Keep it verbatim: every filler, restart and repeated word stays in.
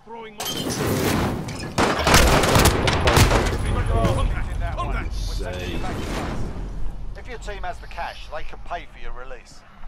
Throwing my... Contact! Contact! If your team has the cash, they can pay for your release.